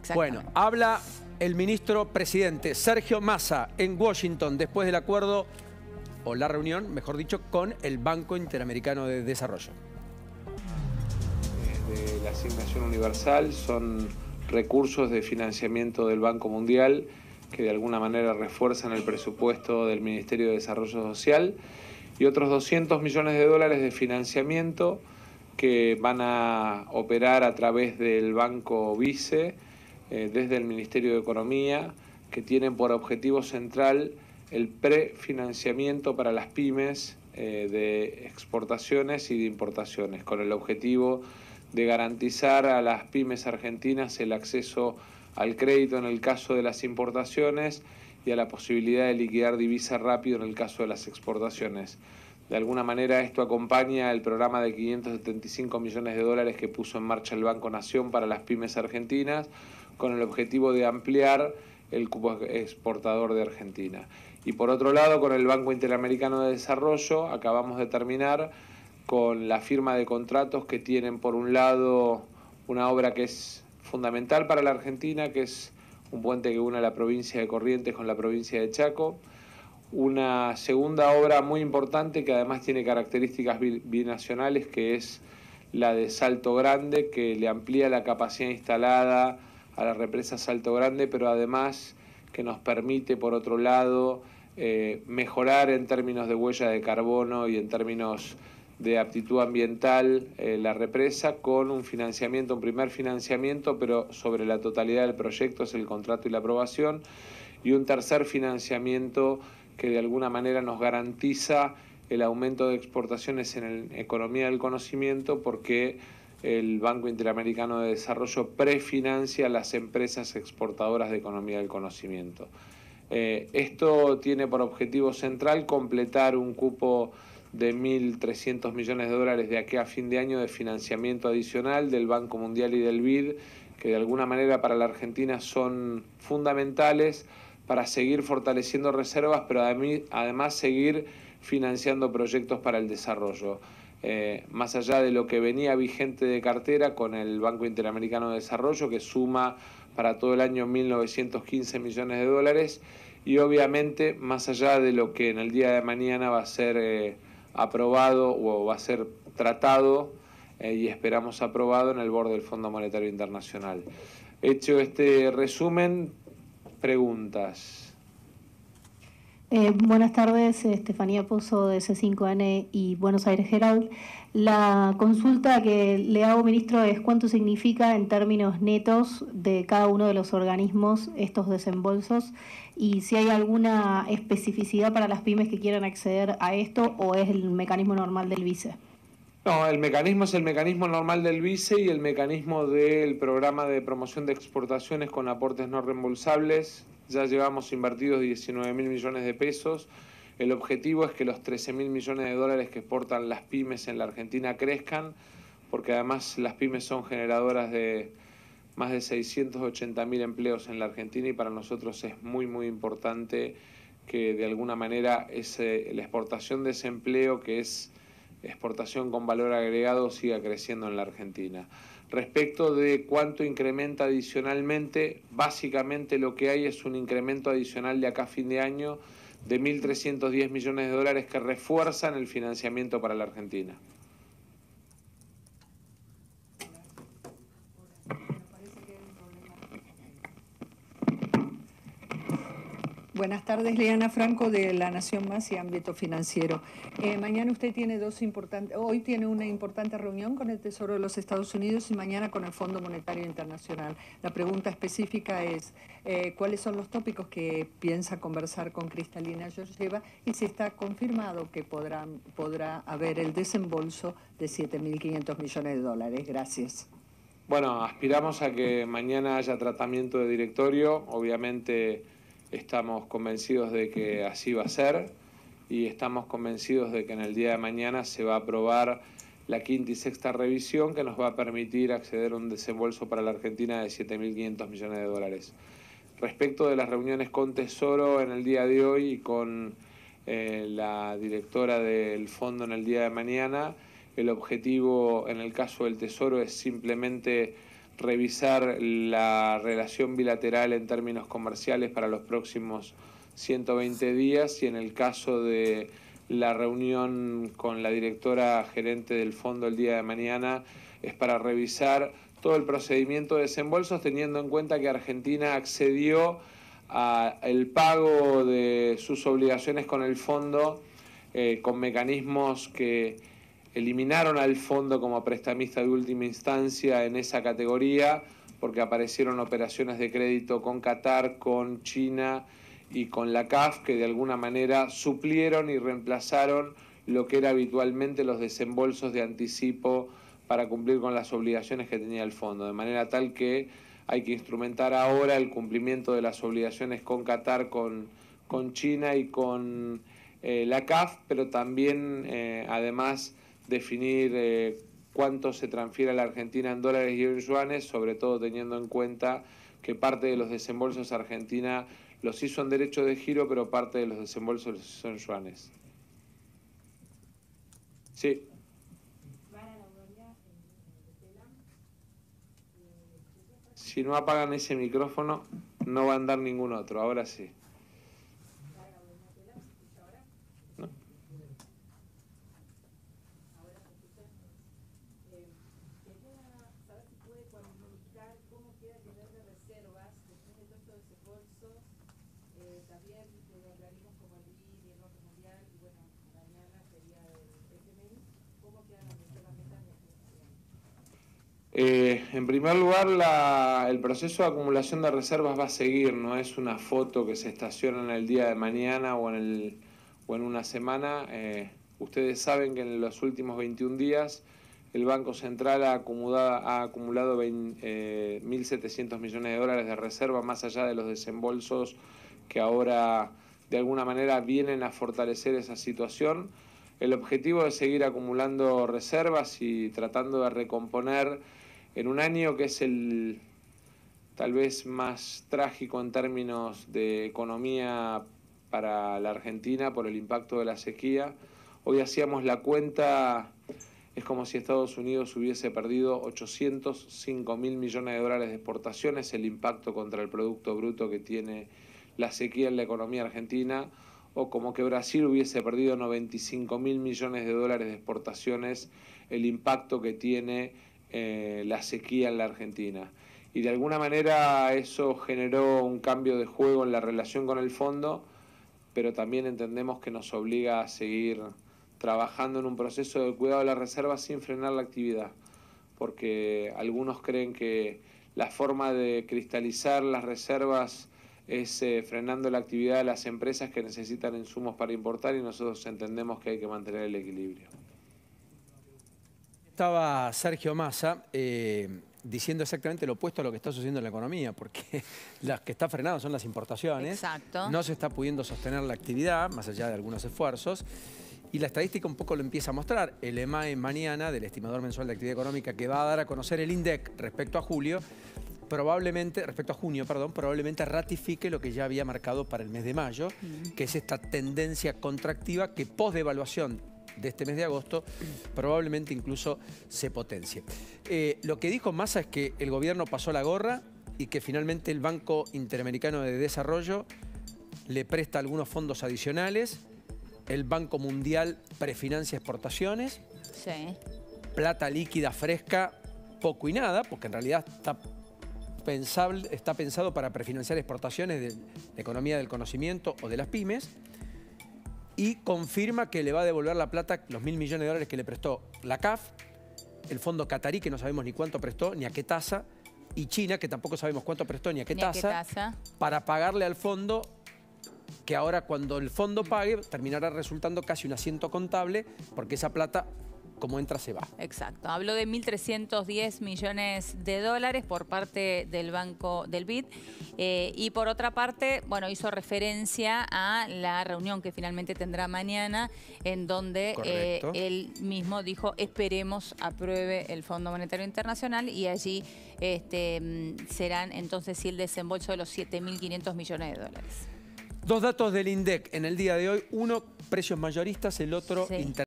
Bueno, habla el ministro presidente Sergio Massa en Washington después del acuerdo, o la reunión, mejor dicho, con el Banco Interamericano de Desarrollo. De la asignación universal son recursos de financiamiento del Banco Mundial que de alguna manera refuerzan el presupuesto del Ministerio de Desarrollo Social y otros 200 millones de dólares de financiamiento que van a operar a través del Banco Vice desde el Ministerio de Economía, que tienen por objetivo central el prefinanciamiento para las pymes de exportaciones y de importaciones, con el objetivo de garantizar a las pymes argentinas el acceso al crédito en el caso de las importaciones y a la posibilidad de liquidar divisa rápido en el caso de las exportaciones. De alguna manera esto acompaña el programa de 575 millones de dólares que puso en marcha el Banco Nación para las pymes argentinas, con el objetivo de ampliar el cupo exportador de Argentina. Y por otro lado, con el Banco Interamericano de Desarrollo, acabamos de terminar con la firma de contratos que tienen, por un lado, una obra que es fundamental para la Argentina, que es un puente que une la provincia de Corrientes con la provincia de Chaco. Una segunda obra muy importante que además tiene características binacionales, que es la de Salto Grande, que le amplía la capacidad instalada a la represa Salto Grande, pero además que nos permite, por otro lado, mejorar en términos de huella de carbono y en términos de aptitud ambiental la represa, con un financiamiento, un primer financiamiento, pero sobre la totalidad del proyecto es el contrato y la aprobación, y un tercer financiamiento que de alguna manera nos garantiza el aumento de exportaciones en la economía del conocimiento, porque el Banco Interamericano de Desarrollo prefinancia las empresas exportadoras de economía del conocimiento. Esto tiene por objetivo central completar un cupo de 1.300 millones de dólares de aquí a fin de año de financiamiento adicional del Banco Mundial y del BID, que de alguna manera para la Argentina son fundamentales para seguir fortaleciendo reservas, pero además seguir financiando proyectos para el desarrollo. Más allá de lo que venía vigente de cartera con el Banco Interamericano de Desarrollo, que suma para todo el año 1.915 millones de dólares, y obviamente más allá de lo que en el día de mañana va a ser aprobado o va a ser tratado y esperamos aprobado en el Board del Fondo Monetario Internacional. Hecho este resumen, preguntas. Buenas tardes, Estefanía Pozo de C5N y Buenos Aires Herald. La consulta que le hago, ministro, es cuánto significa en términos netos de cada uno de los organismos estos desembolsos y si hay alguna especificidad para las pymes que quieran acceder a esto o es el mecanismo normal del BICE. No, el mecanismo es el mecanismo normal del BICE y el mecanismo del programa de promoción de exportaciones con aportes no reembolsables. Ya llevamos invertidos 19.000 millones de pesos. El objetivo es que los 13.000 millones de dólares que exportan las pymes en la Argentina crezcan, porque además las pymes son generadoras de más de 680.000 empleos en la Argentina y para nosotros es muy, muy importante que de alguna manera la exportación de ese empleo, que es exportación con valor agregado, siga creciendo en la Argentina. Respecto de cuánto incrementa adicionalmente, básicamente lo que hay es un incremento adicional de acá a fin de año de 1.310 millones de dólares que refuerzan el financiamiento para la Argentina. Buenas tardes, Leana Franco de La Nación Más y Ámbito Financiero. Mañana usted tiene hoy tiene una importante reunión con el Tesoro de los Estados Unidos y mañana con el Fondo Monetario Internacional. La pregunta específica es, ¿cuáles son los tópicos que piensa conversar con Cristalina Georgieva y si está confirmado que podrá haber el desembolso de 7.500 millones de dólares? Gracias. Bueno, aspiramos a que mañana haya tratamiento de directorio, obviamente. Estamos convencidos de que así va a ser y estamos convencidos de que en el día de mañana se va a aprobar la quinta y sexta revisión que nos va a permitir acceder a un desembolso para la Argentina de 7.500 millones de dólares. Respecto de las reuniones con Tesoro en el día de hoy y con la directora del fondo en el día de mañana, el objetivo en el caso del Tesoro es simplemente revisar la relación bilateral en términos comerciales para los próximos 120 días y en el caso de la reunión con la directora gerente del fondo el día de mañana es para revisar todo el procedimiento de desembolsos, teniendo en cuenta que Argentina accedió al pago de sus obligaciones con el fondo con mecanismos que eliminaron al fondo como prestamista de última instancia en esa categoría, porque aparecieron operaciones de crédito con Qatar, con China y con la CAF, que de alguna manera suplieron y reemplazaron lo que era habitualmente los desembolsos de anticipo para cumplir con las obligaciones que tenía el fondo, de manera tal que hay que instrumentar ahora el cumplimiento de las obligaciones con Qatar, con China y con la CAF, pero también además definir cuánto se transfiere a la Argentina en dólares y en yuanes, sobre todo teniendo en cuenta que parte de los desembolsos Argentina los hizo en derecho de giro, pero parte de los desembolsos los hizo en yuanes. Sí. Si no apagan ese micrófono, no va a andar ningún otro. Ahora sí. ¿No? También de organismos como el BID y el Banco Mundial, y bueno, mañana sería el FMI, ¿cómo quedan las reservas netas de Argentina? En primer lugar, el proceso de acumulación de reservas va a seguir, no es una foto que se estaciona en el día de mañana o en una semana. Ustedes saben que en los últimos 21 días el Banco Central ha acumulado 1.700 millones de dólares de reserva, más allá de los desembolsos que ahora de alguna manera vienen a fortalecer esa situación. El objetivo es seguir acumulando reservas y tratando de recomponer en un año que es el tal vez más trágico en términos de economía para la Argentina por el impacto de la sequía. Hoy hacíamos la cuenta, es como si Estados Unidos hubiese perdido 805.000 millones de dólares de exportaciones, el impacto contra el Producto Bruto que tiene la sequía en la economía argentina, o como que Brasil hubiese perdido 95.000 millones de dólares de exportaciones, el impacto que tiene la sequía en la Argentina. Y de alguna manera eso generó un cambio de juego en la relación con el fondo, pero también entendemos que nos obliga a seguir trabajando en un proceso de cuidado de las reservas sin frenar la actividad, porque algunos creen que la forma de cristalizar las reservas es frenando la actividad de las empresas que necesitan insumos para importar, y nosotros entendemos que hay que mantener el equilibrio. Estaba Sergio Massa diciendo exactamente lo opuesto a lo que está sucediendo en la economía, porque las que está frenado son las importaciones. Exacto. No se está pudiendo sostener la actividad, más allá de algunos esfuerzos. Y la estadística un poco lo empieza a mostrar. El EMAE mañana, del estimador mensual de actividad económica, que va a dar a conocer el INDEC respecto a junio, probablemente ratifique lo que ya había marcado para el mes de mayo, que es esta tendencia contractiva que post-devaluación de este mes de agosto probablemente incluso se potencie. Lo que dijo Massa es que el gobierno pasó la gorra y que finalmente el Banco Interamericano de Desarrollo le presta algunos fondos adicionales, el Banco Mundial prefinancia exportaciones, Sí. plata líquida fresca, poco y nada, porque en realidad está pensado para prefinanciar exportaciones de la economía del conocimiento o de las pymes, y confirma que le va a devolver la plata, los 1.000 millones de dólares que le prestó la CAF, el fondo catarí, que no sabemos ni cuánto prestó, ni a qué tasa, y China, que tampoco sabemos cuánto prestó ni a qué tasa, para pagarle al fondo, que ahora cuando el fondo pague terminará resultando casi un asiento contable, porque esa plata, como entra, se va. Exacto. Habló de 1.310 millones de dólares por parte del banco del BID. Y por otra parte, bueno, hizo referencia a la reunión que finalmente tendrá mañana, en donde él mismo dijo, esperemos apruebe el Fondo Monetario Internacional, y allí serán entonces sí el desembolso de los 7.500 millones de dólares. Dos datos del INDEC en el día de hoy. Uno, precios mayoristas, el otro,